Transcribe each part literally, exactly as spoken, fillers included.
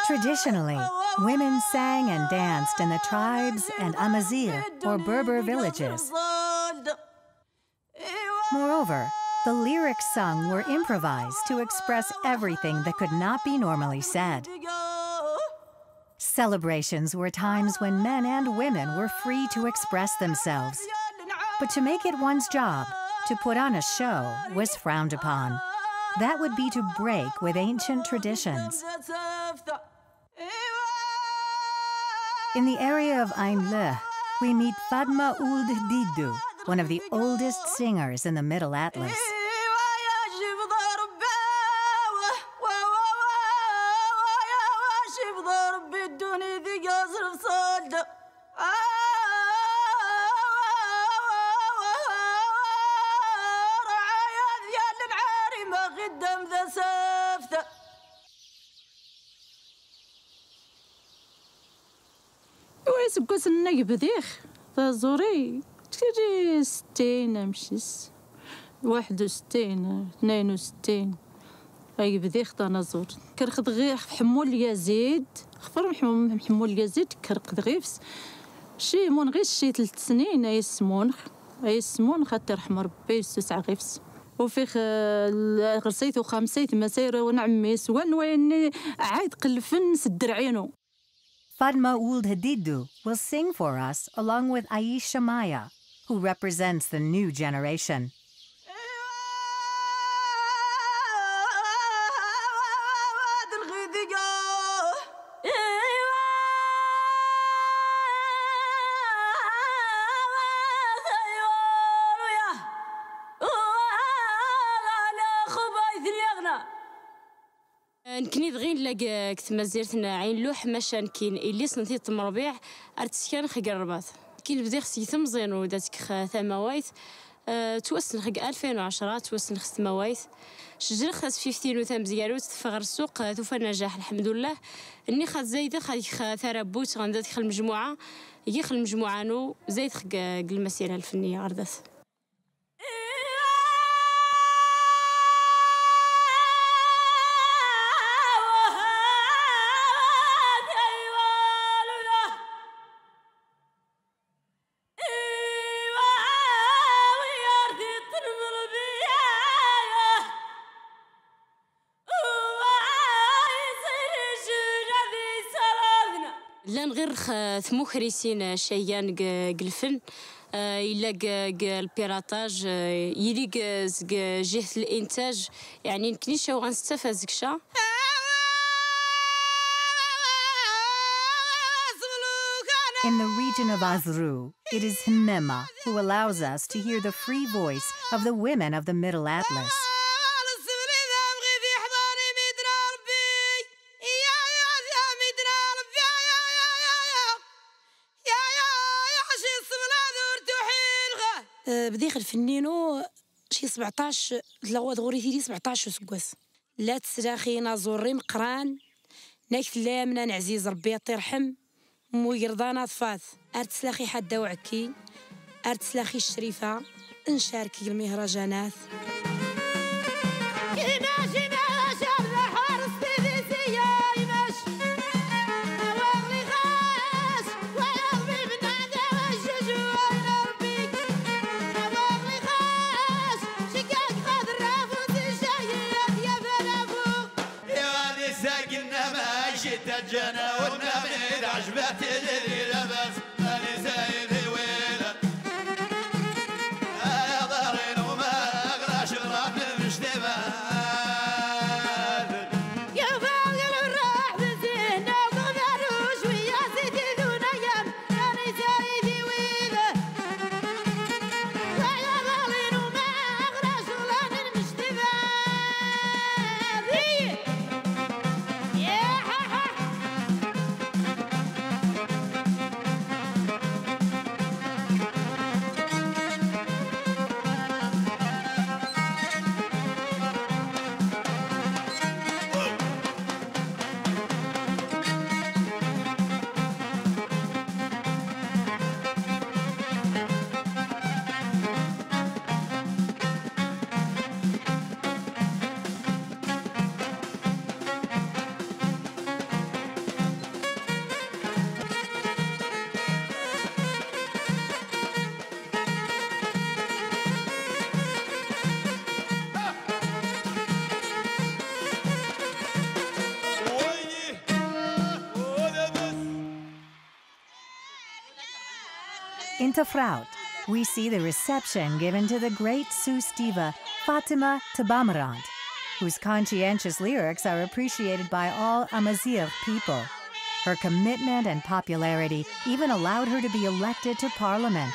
Traditionally, women sang and danced in the tribes and Amazigh, or Berber villages. Moreover, the lyrics sung were improvised to express everything that could not be normally said. Celebrations were times when men and women were free to express themselves. But to make it one's job, to put on a show, was frowned upon. That would be to break with ancient traditions. In the area of Ain Leh, we meet Fatma Ould Didou, one of the oldest singers in the Middle Atlas. سكوت الناي بديخ زوري تكري ستين مشيس واحد وستين اثنين وستين اي بديخ انا زور كرخد غير حمول يزيد خفر حمول يزيد كرخد غيفس شي مون غير شي ثلاث سنين اي سمون اي سمون خاطر رحم ربي تسع غيفس وفيخ غرسيت وخمسيت مسير ونعمي سوان وين عاد قلفن سدر عينو. Fatma Ould Didou will sing for us along with Aisha Maya, who represents the new generation. نكني دغيا نلاقي كتما زيرتنا عين لوح ماشان كاين اللي سنتي تمربيع ارتسكان خق الرباط كاين بدي خصي تمزين وداتك ثموايت أه توسن خق ألفين وعشرة توسن خص ثموايت شجر خاص خمسين وثام زيارو تفغر السوق توفى نجاح الحمد لله اني خاص زايده خاص ثربوت غندات خل المجموعه يجي خل المجموعه نو زايد خق المسيره الفنيه عرضت. لان غير ثمو خريسين شيان قلفن إلا البيراتاج يلي جهة الإنتاج يعني نكنيش غنستفاد زكشا. In the region of Azru, it is Himema who allows us to hear the free voice of the women of the Middle Atlas. بديخ الفنينو شي سبعطاش تلاوض غوريتي سبعطاش سكواس لا تسراخي نازوري مقران ناكت لامنا نعزيز ربي يطيرحم مو يرضانا طفات ارتسلاخي حدا وعكي ارتسلاخي الشريفه نشاركي المهرجانات. جنا والنبي عجبت اللي لبس ماني زايد ويله يا ضارين وما اغلى شراب مشتبه يا فاضل الراح بزينه وغمروش ويا سيدي دون ايام ماني زايد ويله يا ضارين وما اغلى شراب مشتبه In Tafraut, we see the reception given to the great Sus diva Fatima Tabamarant, whose conscientious lyrics are appreciated by all Amazigh people. Her commitment and popularity even allowed her to be elected to parliament.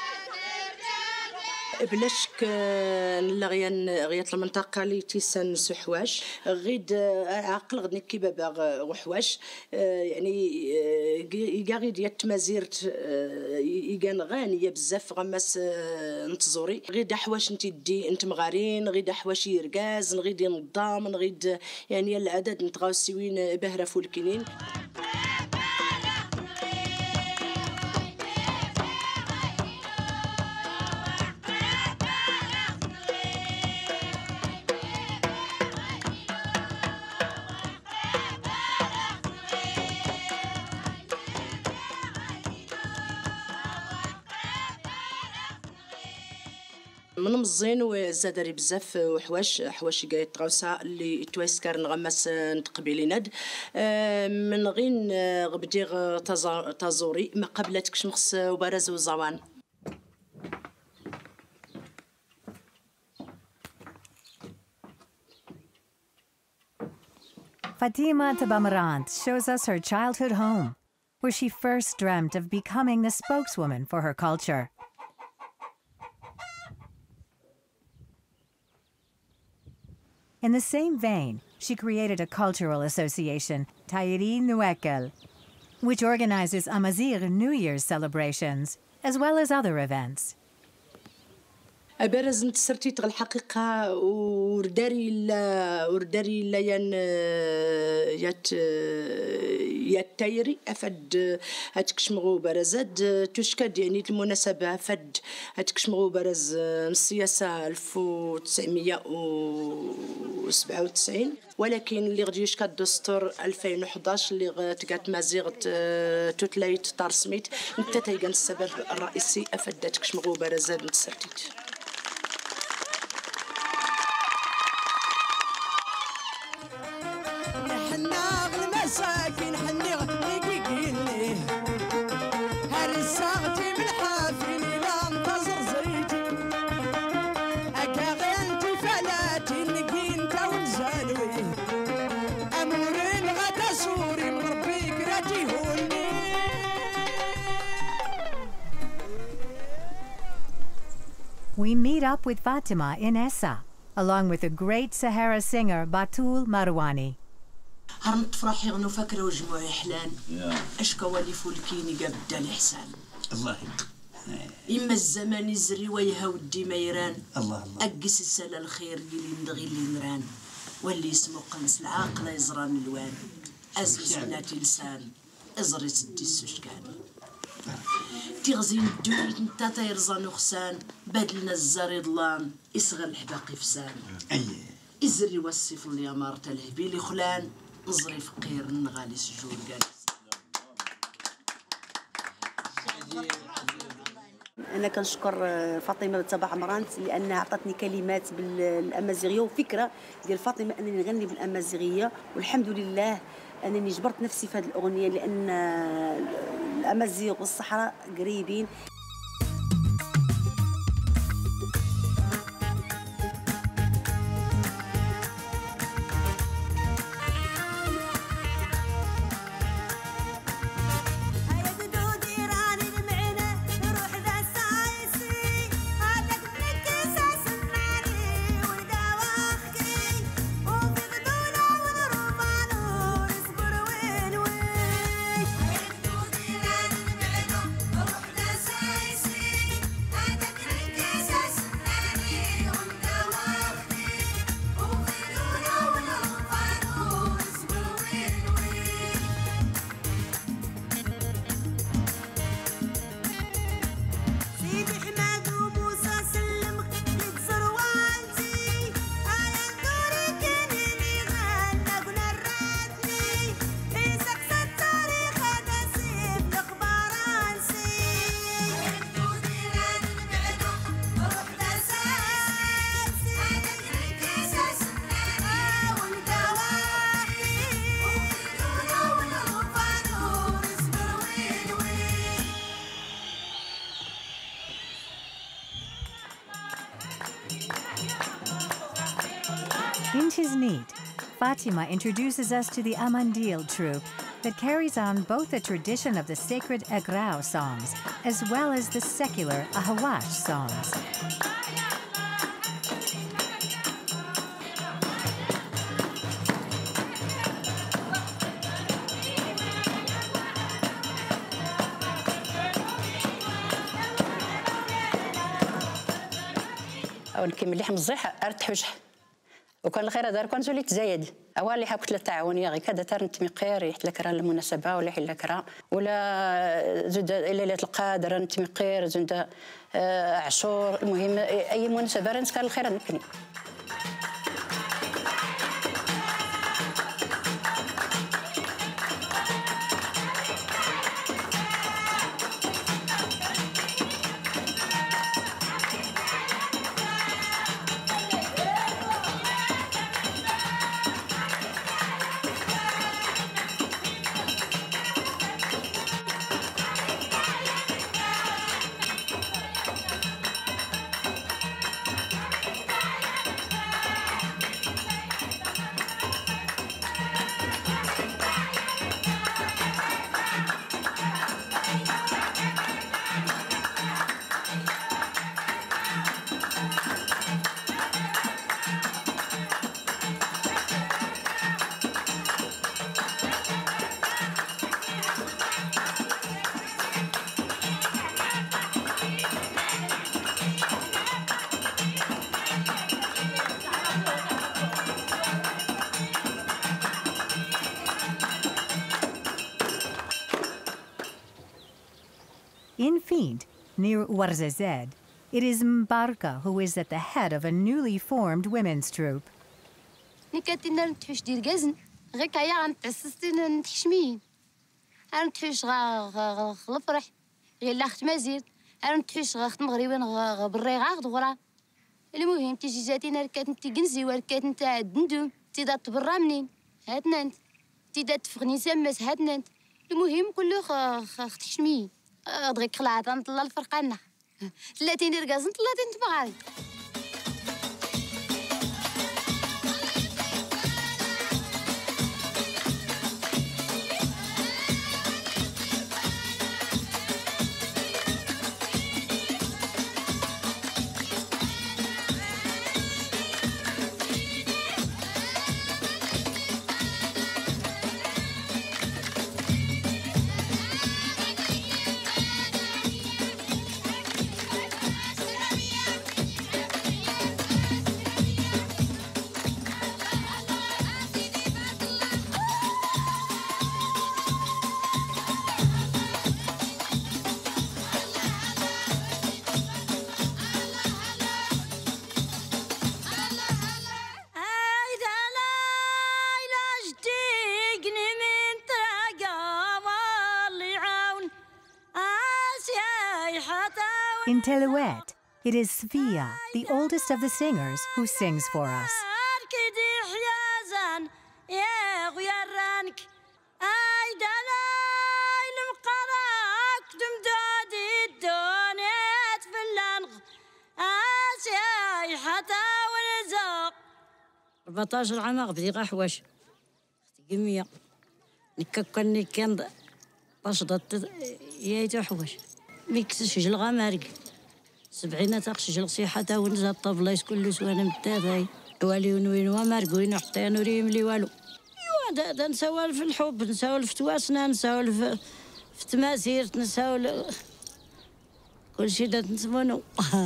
بلا شك نلغيان غيات المنطقة اللي تيسان سحواش غيد عقل غدني كي بابا وحواش يعني يقا ديال التمازيرت يقان غانية بزاف غماس نتزوري غيد حواش انت دي انت مغارين غيد حواش يرقاز غيد ينظام غيد يعني العدد نتغاو سوين بهرة فولكينين. من مزين وزادري بزاف وحواش حواش جاي طراوسا اللي تويسكر نغمس نتقبلي ند من غين غبديغ تازوري ما قبلتك شمخس وبرز وزوان. Fatima Tabamarant shows us her childhood home, where she first dreamt of becoming the spokeswoman for her culture. In the same vein, she created a cultural association, Tayri Nuekel, which organizes Amazigh New Year's celebrations, as well as other events. أبرز نتسرتي تغل الحقيقة ورداري لا ورداري لا ين يات يات تايري أفد هتكشمغو برزاد تشكد يعني المناسبة أفد هتكشمغو برز السياسة ألف وتسعمية وسبعة وتسعين ولكن اللي غادي يشكى الدستور ألفين وحداش اللي تقات مزيغ توتلايت تارسميت انت تيقان السبب الرئيسي أفد هتكشمغو برزاد نتسرتيت. مساكين حنيغ يقيقيني هرساغتي من حافيني لا انتظر زيتي أكا غيانتي فلاتي نقين تاون زالوي أمورين غدا سوري مربي كراتي هوني. We meet up with Fatima in Essa, along with the great Sahara singer Batul Marwani. هرمت فرحي غنو فاكرة وجموعي حلان أشكا والي فولكيني قابدا الإحسان الله إما الزمان يزري ويهودي ميران الله الله أقس السلا الخير اللي ندغي اللي مران واللي يسمو قنس العاقلة يزران الوان أزوز بناتي لسان أزري سدي السشكان تغزين الدويت نتا تيرزان وخسان بدلنا الزاري ضلان يصغر الحباقي فسان أيه إزري وصف اللي أمارت الهبيلي خلان نزري فقير نغالي سجور جالس. أنا كنشكر فاطمة تبعمرانت لأنها أعطتني كلمات بالأمازيغية وفكرة ديال فاطمة أنني نغني بالأمازيغية والحمد لله أنني جبرت نفسي في هذه الأغنية لأن الأمازيغ والصحراء قريبين. Say is neat. Fatima introduces us to the Amandil troupe that carries on both the tradition of the sacred Agrao songs as well as the secular Ahawash songs. ونكمل لحم الزيح ارتحوش وكان الخير دار كان زولي تزايد اول لي حكت التعاونيه غير كذا ترنت مقير يحت لك المناسبه ولا يحل لك ولا زود ليله القادر انت مقير زود عاشور المهم اي مناسبه رنت كان الخير نكني. In Find, near Ouarzazate, it is Mbarka who is at the head of a newly formed women's troupe. نكاتينا نتحوش ديال كازن غير كايا غنتعسستين نتحشمين انا نتحوش غا الفرح غير لا خت مازير انا نتحوش غا خت مغربين غا بالريغا غدغرا المهم تيجي جاتينا ركات نتي كنزيوه ركات نتاع الدندوم تيدا تبرا منين هاتنا انت تيدا تفغني سماس هاتنا انت المهم كله خت حشمين دغيا خلعت نطلع الفرقانه ثلاثين ركاز نطلع تنتبغاري. In Telouet, it is Sfia, the oldest of the singers, who sings for us. أربعطاش عام غبدي غا حواش قمية نكاكني كان باش ضد يايتا حواش ميكسش جل غامارق سبعين تاخش جل صيحة ونزا الطبلة كل سوانا متاثاي والي ونوين ومارقوين حتى نوريم لي والو ايوا دا, دا نسولف في الحب نسولف في تواسنا نسولف في تماسير نسولف كل شي دا نسمونو.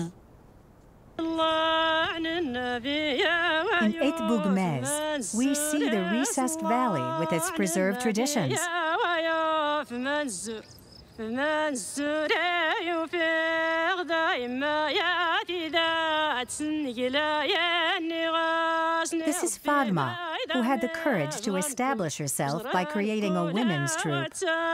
In Et Bougmez, we see the recessed valley with its preserved traditions. This is Fatma, who had the courage to establish herself by creating a women's troupe.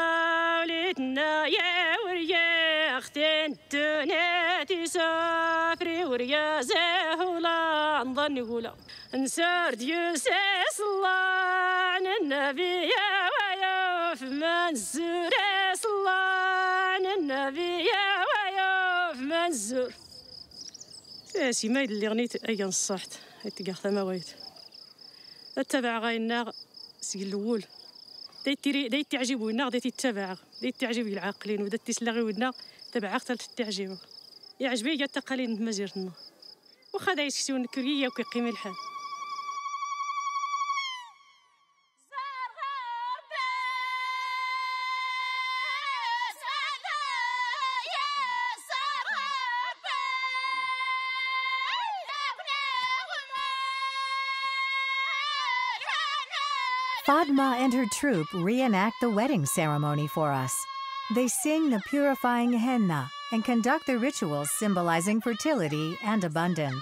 نسار ديوساس الله عن النبي ويوف منزور الله عن النبي ويوف منزور ساسي ما اللي غنيت ايا نصحت هتقع ثماويت التبع غاينا سي الاول دايتي دايتي تعجبونا دايتي تتبع دايتي تعجب العاقلين ودايتي سلاغيونا تبع اكثر تعجبو يعجبني كاع التقاليد مزيرتنا واخا دايش كتون كريه وكيقيم الحال. Fatma and her troupe reenact the wedding ceremony for us. They sing the purifying henna and conduct the rituals symbolizing fertility and abundance.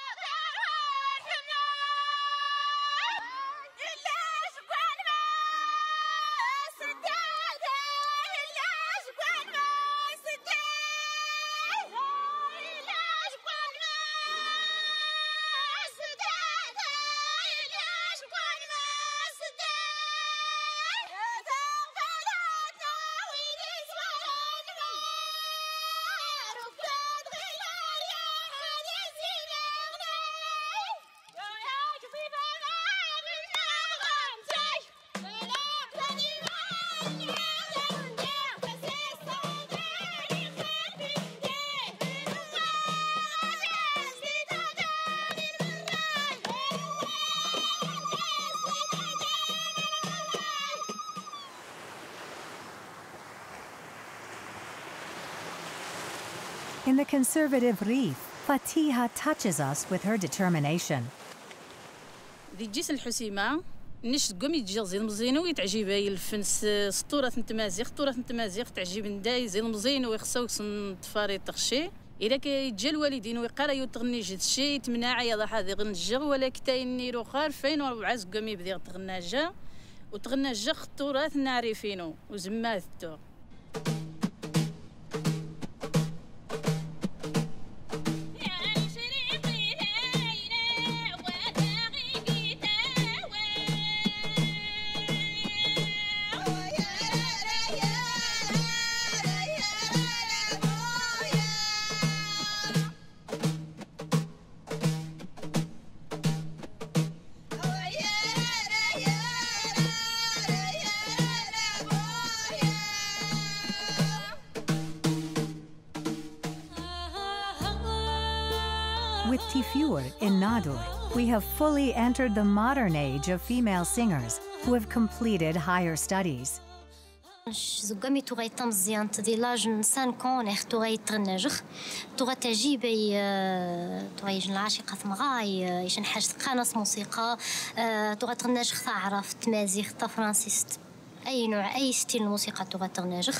In the conservative Rif, Fatiha touches us with her determination. دي جيس الحسيمة نش قومي تجي زين مزيان ويتعجبها الفنس سطورة نتمازيغ سطورة نتمازيغ تعجب نداي زين مزيان ويخصو نتفاري تخشي إلا كيجي الوالدين ويقرا يتغني جد شي يتمنع يا ضحى ذي غنجغ ولا كتايني رو خار فين وربعاز قومي بدي تغناجا وتغناجا خطورات نعرفينو وزماثتو. With Tifur in Nadur, we have fully entered the modern age of female singers who have completed higher studies. زقامي توغاي تمزيان تدي لاج نسان كونيخ توغاي تغنجخ توغا تعجيبي توغاي جن العاشقة ثمغاي يشن حاجة قناص موسيقى توغا تغنجخ تعرف تمازيغ تا فرانسيست أي نوع أي ستيل الموسيقى توغا تغنجخ.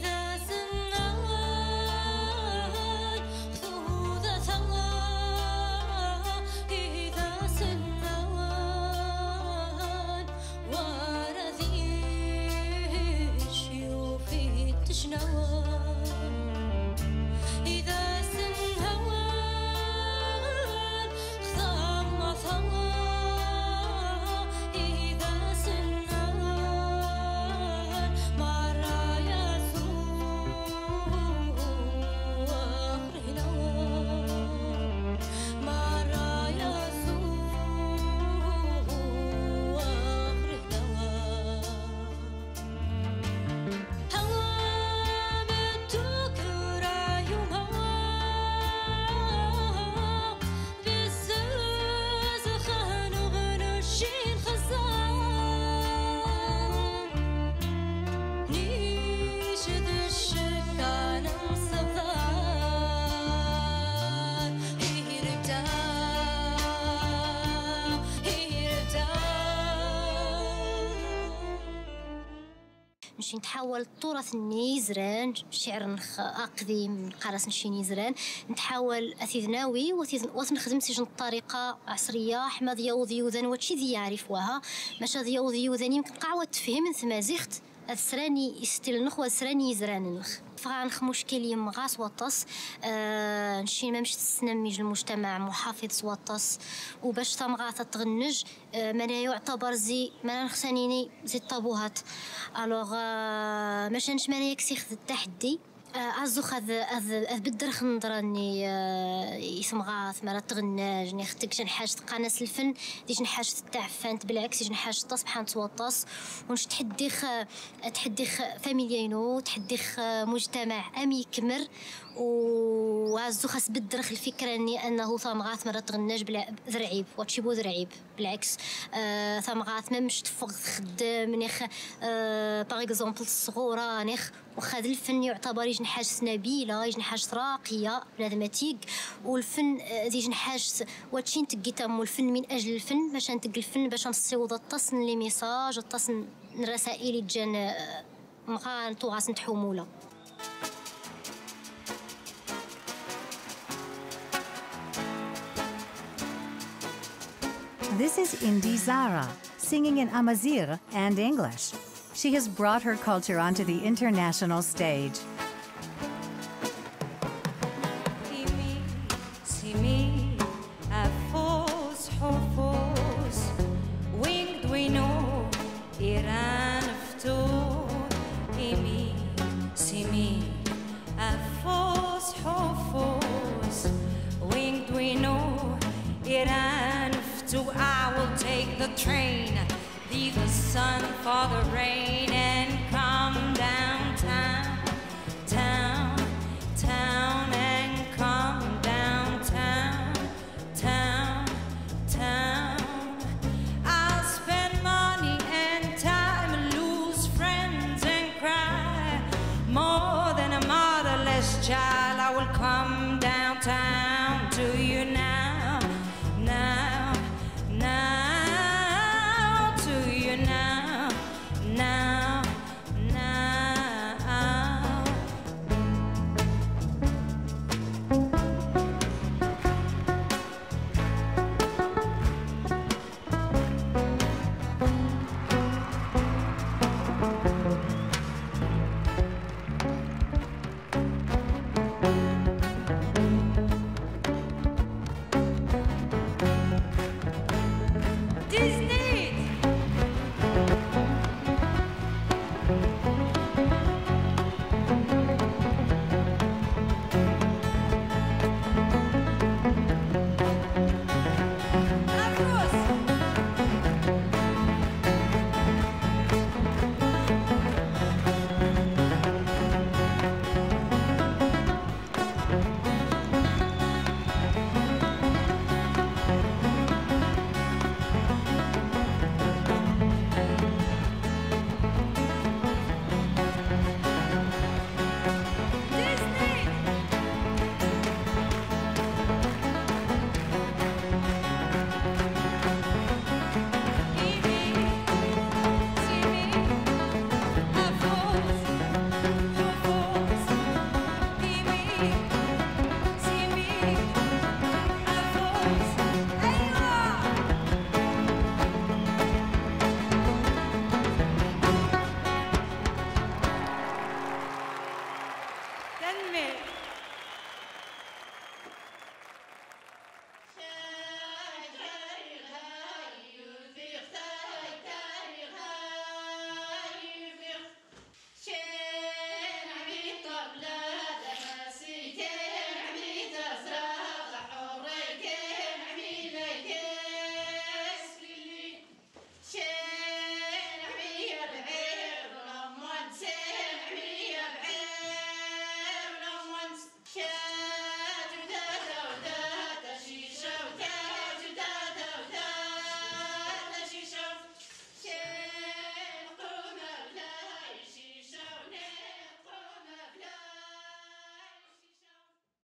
نمشي نتحول التراث النيزران شعر نخ قديم قراس نشي نيزران نتحول اثيذناوي وثنخدم سجن الطريقه عصريه احمد يوضي وذن واتشي ذي يعرفوها ماشا ذي يوضي وذن يمكن قعوه تفهم ثمازيخت السراني يستيل نخوة سراني يزران نخ فغانخ مشكل يمغاس وطس آه نشي ما مش تسنميج المجتمع محافظ وطس وباش تمغاثة تغنج آه من يعتبر زي ما نخسانيني زي الطابوهات الوغ آه ماشانش من يكسيخ التحدي عزو خذ أذ بدرخ نظرني يسمغاث مرة تغناج نختك جن حاجة قناص الفن دي جن حاجة التعفانت بالعكس جن حاجة تصبح نتوطس ونش تحديخ تحديخ فاميليينو تحديخ مجتمع أمي كمر وعزو خاص بدرخ الفكرة اني انه ثمغاث مرة تغناج بلا ذرعيب واتشيبو ذرعيب بالعكس آه ثمغاث ما مش تفغ خدام نخ آه باغ اكزومبل الصغورة نخ وخذ الفن يعتبر يجن حاجة نبيلة يجن حاجة راقية بنادماتيك والفن يجن حاجة واتشين تقي تمو الفن من اجل الفن باش نتقي الفن باش نصيوض التصن لي ميساج التصن الرسائل جان مغان توغاس نتحومولا. This is Indi Zara, singing in Amazigh and English. She has brought her culture onto the international stage. I will take the train, leave the sun for the rain, and